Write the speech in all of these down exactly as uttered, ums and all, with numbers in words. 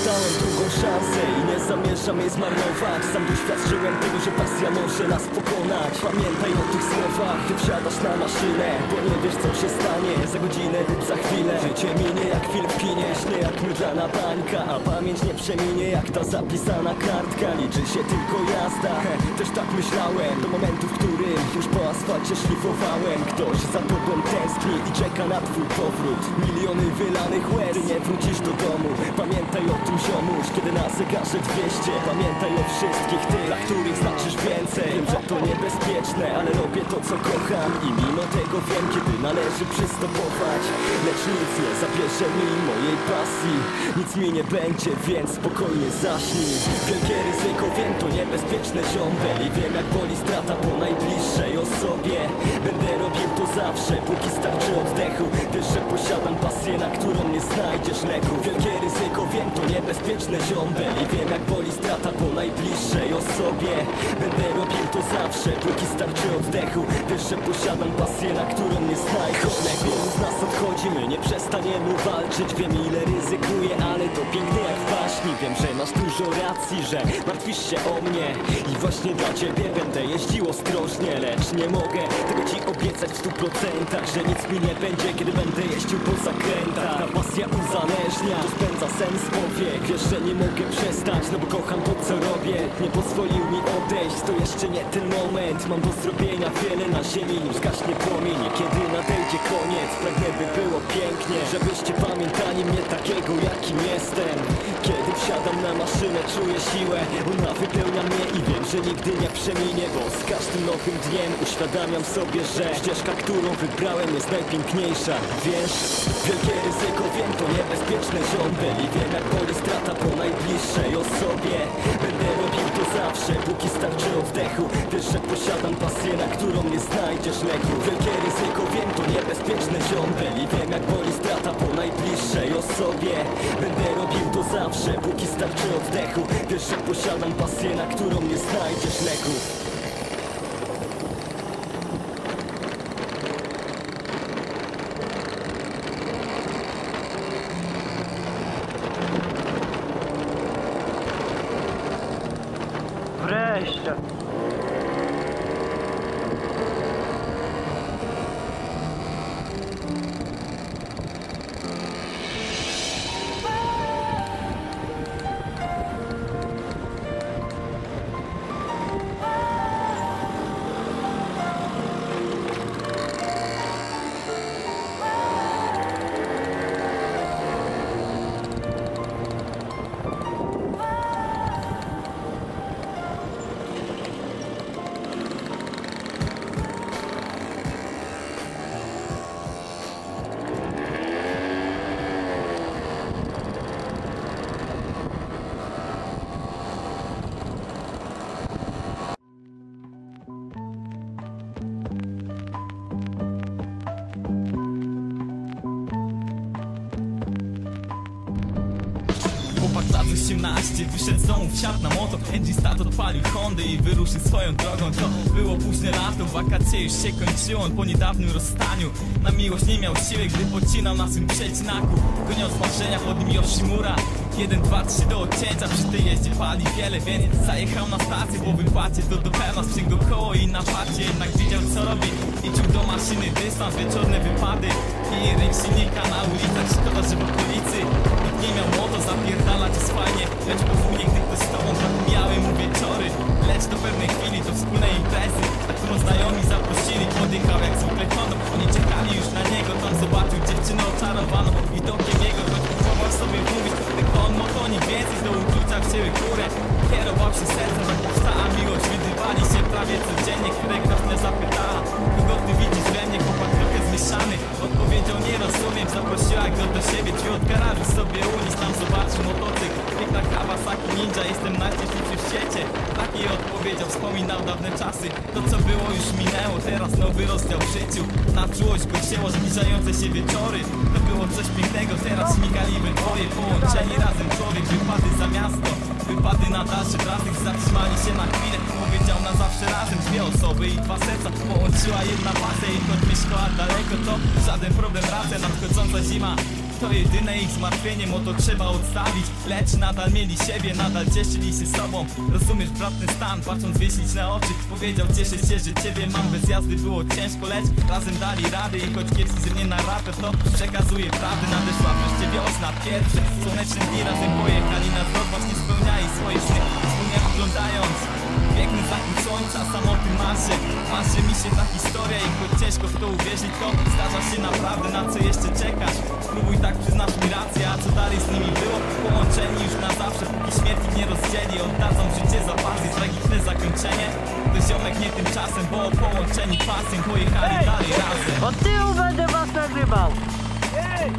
dostałem drugą szansę i nie zamierzam jej zmarnować. Sam doświadczyłem tego, że pasja może nas pokonać. Pamiętaj o tych słowach, gdy wsiadasz na maszynę, bo nie wiesz co się stanie za godzinę lub za chwilę. Życie minie jak film w kinie, śnie jak mydlana bańka, a pamięć nie przeminie jak ta zapisana kartka. Liczy się tylko jazda, he, też tak myślałem, do momentu, w którym już po asfalcie szlifowałem. Ktoś za tobą tęskni i czeka na twój powrót. Miliony wylanych łez, ty nie wrócisz do domu. Pamiętaj o tym ziomuś, kiedy na zegarze dwieście. Pamiętaj o wszystkich tych, dla których znaczysz więcej. Wiem, że to niebezpieczne, ale robię to co kocham i mimo tego wiem, kiedy należy przystępować. Lecz nic nie zabierze mi mojej pasji, nic mi nie będzie, więc spokojnie zaśnij. Wielkie ryzyko, wiem, to niebezpieczne ziombel i wiem jak boli strata po najbliższej osobie. Będę robił to zawsze, póki starczy oddechu. Wiesz, że posiadam pasję, na którą nie znajdziesz leku. Wielkie ryzyko, wiem, to niebezpieczne ziombel i wiem jak boli strata po najbliższej osobie. Będę robił to zawsze, póki starczy oddechu. Wiesz, że posiadam pasję, na którą nie znajdziesz leku. Wielu z nas odchodzimy, nie przestaniemy walczyć. Wiem ile ryzykuję, ale to piękne jak w baśni. Wiem, że masz dużo racji, że martwisz się o mnie i właśnie dla ciebie będę jeździł ostrożnie. Lecz nie mogę tego ci obiecać w stu procentach, że nic mi nie będzie, kiedy będę jeździł po zakrętach. Ta pasja uzależnia, to spędza sens powiek. Wiesz, że nie mogę przestać, no bo kocham to co robię. Nie pozwolił mi odejść, to jeszcze nie ten moment. Mam do zrobienia wiele na ziemi, nim zgaśnie płomień. Kiedy nadejdzie koniec, pragnę by było pięknie, żebyście pamiętali mnie takiego jakim jestem. Kiedy wsiadam na maszynę, czuję siłę, ona wypełnia mnie i wiem, że nigdy nie przeminie. Bo z każdym nowym dniem uświadamiam sobie, że ścieżka, którą wybrałem, jest najpiękniejsza. Wiesz, wielkie ryzyko, wiem, to niebezpieczne ziombel i wiem jak boli strata po najbliższej osobie. Będę robił to zawsze, póki starczy oddechu. Wiesz, że posiadam pasję, na którą nie znajdziesz leku. Wielkie ryzyko, wiem, to niebezpieczne ziombel i wiem jak boli strata po najbliższej osobie. Będę robił to zawsze, póki starczy oddechu. Wiesz, że posiadam pasję, na którą nie znajdziesz leku. Wreszcie! Lat osiemnaście, wyszedł z domu, wsiadł na moto. Engine start, odpalił Hondę i wyruszył swoją drogą. To było późne lato, wakacje już się kończyły. On po niedawnym rozstaniu na miłość nie miał siły, gdy pocinał na swym przećnaku. Goniąc marzenia pod nim Yoshimura. Jeden, dwa, trzy do odcięcia, przy tej jeździe pali wiele, więc zajechał na stację. Po wypłacie to do pełna sprzęgło koło i na parcie jednak wiedział co robi. I czuł do maszyny dystans, wieczorne wypady i ręk silnika na ulicach. Szkoda, że w okolicy nikt nie miał moto, zapierdalać jest fajnie. Lecz podwójnie, gdy ktoś z tobą miały mu wieczory. Lecz do pewnej chwili to wspólne imprezy, na którą znajomi zaprosili. Podjechał jak zwykle hono, oni czekali już na niego. Tam zobaczył dziewczynę oczarowaną widokiem jego, choć próbował sobie mówić, tylko on motonik więcej do uczucia wzięły górę. Kierował się sercem, jak powstała miłość. Widywali się prawie codziennie, któregoś mnie zapytała, kogo ty widzisz we mnie, chłopak trochę zmieszany. Odpowiedział nie rozumiem, zaprosiła go do siebie. Drzwi od garażu sobie ulic, tam zobaczył motocykl. Piękna Kawasaki Ninja, jestem najszczęśliwszy w świecie. Taki odpowiedział, wspominał dawne czasy. To co było już minęło, teraz nowy rozdział w życiu. Na czułość go wzięło zbliżające się wieczory. To było coś pięknego, teraz śmigali we dwoje. Połączeni razem człowiek, wypady za miasto, wypady na dalszy trasy. Zatrzymali się na chwilę, powiedział na zawsze razem. Dwie osoby i dwa serca połączyła jedna pasja. I choć mieszkała daleko, to żaden problem, racja. Nadchodząca zima to jedyne ich zmartwienie, moto trzeba odstawić. Lecz nadal mieli siebie, nadal cieszyli się sobą. Rozumiesz bratny stan, patrząc w śliczne oczy. Powiedział, cieszę się, że ciebie mam, bez jazdy było ciężko, lecz razem dali rady. I choć kiepski ze mnie narrator, to przekazuje prawdę. Nadeszła wreszcie wiosna, pierwsze słoneczne dni, razem pojechali na zwrot, właśnie spełniali swoje sny. Wspólnie oglądając piękny zachód słońca, samotny marsze. Marzy mi się ta historia i choć ciężko w to uwierzyć, to zdarza się naprawdę. Na co jeszcze czekasz? Spróbuj tak, przyznasz mi rację. A co dalej z nimi było? Połączeni już na zawsze, póki śmierć ich nie rozdzieli. Oddadzą życie za pasję, tragiczne zakończenie. To ziomek nie tymczasem, bo połączeni pasją pojechali hey, dalej hey, razem. Od tyłu będę was nagrywał. Hey.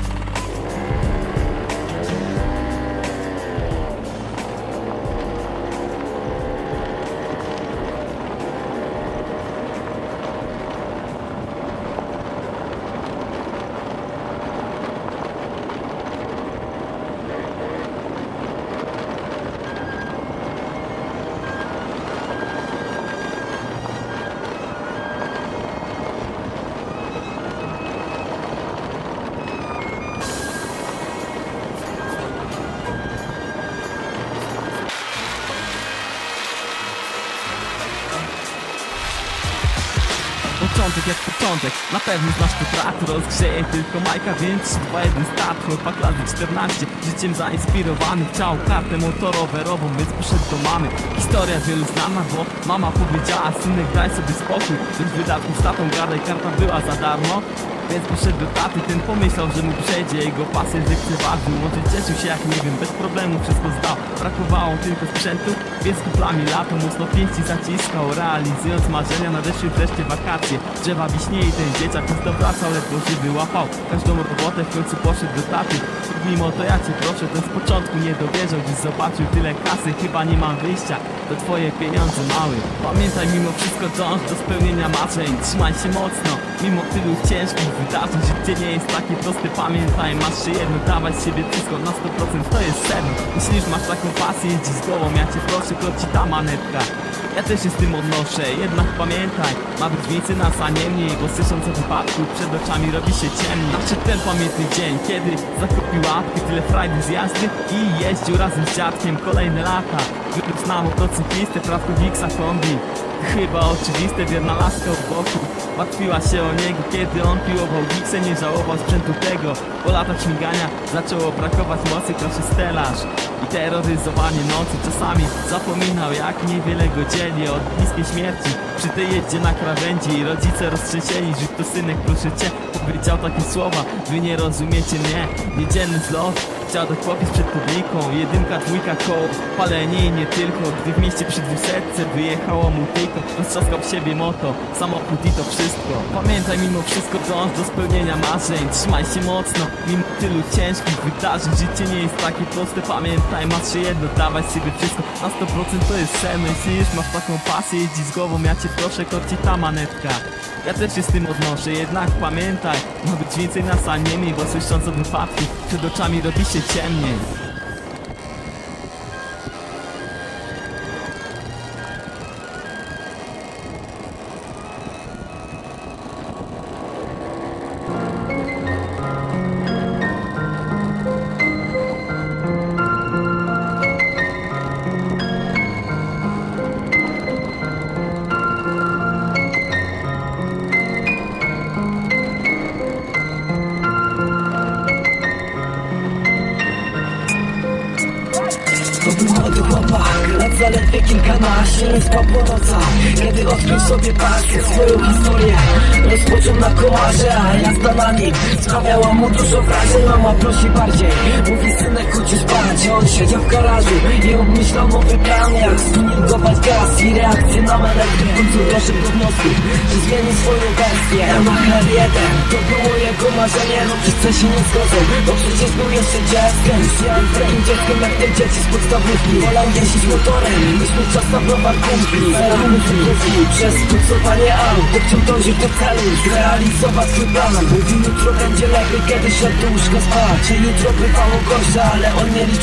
Początek jak początek, na pewno znasz to traktor. Rozgrzeje tylko Majka, więc trzy, dwa, jeden start. Chłopak lat czternaście, życiem zainspirowany. Chciał kartę motorowerową, więc poszedł do mamy. Historia wielu znana, bo mama powiedziała: synek, daj sobie spokój, bez wydatków z tatą gada i karta była za darmo. Więc poszedł do taty, ten pomyślał, że mu przejdzie. Jego pasję lekceważył, może cieszył się jak nie wiem, bez problemu wszystko zdał. Brakowało tylko sprzętu, więc kuplami lato mocno pięści zaciskał. Realizując marzenia, nadeszły wreszcie wakacje. Drzewa wiśnie i ten dzieciak często wracał, ledwo się wyłapał. Każdą robotę w końcu poszedł do taty. Mimo to ja cię proszę, ten z początku nie dowierzał. Gdzieś zobaczył tyle kasy, chyba nie mam wyjścia. To twoje pieniądze mały. Pamiętaj, mimo wszystko dąż do spełnienia marzeń. Trzymaj się mocno, mimo tylu ciężkich wydarzeń. Życie nie jest takie proste, pamiętaj, masz się jedno, dawaj z siebie wszystko na sto procent, to jest sedno. Jeśli masz taką pasję, jeździ z głową, ja cię proszę, kroci ta manetka. Ja też się z tym odnoszę, jednak pamiętaj, ma być więcej nas, a nie mniej, bo słysząc o wypadku, przed oczami robi się ciemniej. Nadszedł ten pamiętny dzień, kiedy zakupił łapki, tyle frajdy z jazdy i jeździł razem z dziadkiem kolejne lata. Wyrósł na motocyklistę, prawkowiksa kombi. Chyba oczywiste, wierna laska od boku martwiła się o niego, kiedy on piłował giksę, nie żałował sprzętu tego. Po latach śmigania zaczęło brakować mocy, kraszy stelaż i terroryzowanie nocy. Czasami zapominał, jak niewiele go dzieli od bliskiej śmierci. Przy tej jeździe na krawędzi rodzice roztrzęsieni: żyć to synek, proszę cię. Powiedział takie słowa: wy nie rozumiecie mnie. Niedzielny zlot chciał dać popis przed publiką. Jedynka, dwójka, koło, palenie i nie tylko. Gdy w mieście przy dwusetce wyjechało mu tylko, roztrzaskał w siebie moto, samochód i to wszystko. Pamiętaj, mimo wszystko dąż do spełnienia marzeń. Trzymaj się mocno, mimo tylu ciężkich wydarzeń. Życie nie jest takie proste, pamiętaj, masz się jedno, dawaj sobie wszystko na sto procent, to jest sen. Jeśli już masz taką pasję, jeździ z głową, ja cię proszę, korci ta manetka. Ja też się z tym odnoszę, jednak pamiętaj, ma być więcej nas, a nie mniej, bo słysząc o wypadku, przed oczami robi się ciemniej. Młody chłopak, lat zaledwie kilkanaście, nie spał po nocach. Kiedy odkrył sobie pasję, swoją historię rozpoczął na kołarze, a jazda na nim sprawiała mu dużo wrażeń. Mama prosi bardziej, mówi: synek, chodź spać. On siedział w garażu i obmyślał nowy plan, jak stuningować gaz i reakcję na manewry. W końcu doszedł do wniosku, że zmieni swoją wersję. Yamaha R jeden to było jego marzenie, no wszyscy się nie zgodzą, bo przecież był jeszcze dzieckiem. Byłem takim dzieckiem jak te dzieci z podstawówki. Wolał jeździć motorem, niż mieć czas na browar kumpli. Ferrari cukówki, przez pucowanie aut dowciął dążył do celu, zrealizować swój plan. Mówił: jutro będzie lepiej, kiedy szedł do łóżka spać. Że jutro bywało gorsze, ale on nie liczył strat.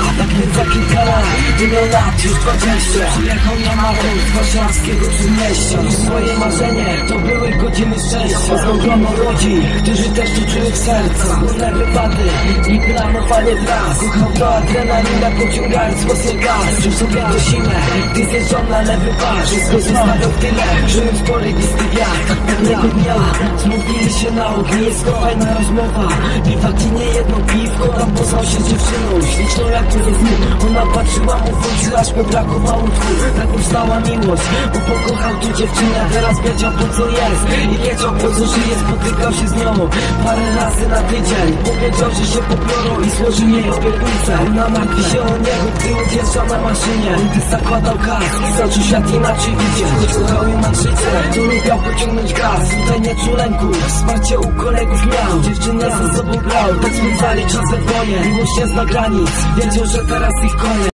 Tak więc za kilka lat, nie miał lat, już dwadzieścia. Przyjechał na maraton z warszawskiego Śródmieścia. Swoje marzenie to były godziny szczęścia. Poznał grono ludzi, którzy też czuły w serca. Wspólne wypady i planowanie tras. Kochał to adrenalina, pociągając mocny gaz. Czuł sobie to silne, gdy zjeżdżał na lewy pas. Wszystko zostawiał w tyle, żyjąc porywisty wiatr. Pewnego dnia zmówili się na ognisko, fajna rozmowa. Piwak i nie jedno piwko, tam poznał się z dziewczyną śliczną jak to jest nim. Ona patrzyła mu w oczy, aż mu brakowało tchu. Tak powstała miłość, bo pokochał tu dziewczynę. Teraz wiedział po co jest i wiedział po co żyje. Spotykał się z nią parę razy na tydzień. Powiedział, że się pobiorą i złożył jej obietnicę. Ona martwi się o niego, gdy odjeżdżał na maszynie. Gdy zakładał kask, zaczął świat inaczej widzieć. Nie kochał ją na życie, to lubiał pociągnąć gaz. Tutaj nie czuł lęku, wsparcie u kolegów miał. Dziewczynę ze sobą grał, tak spędzali czas we dwoje. Miłość nie zna granic, wiedział, że teraz ich koniec.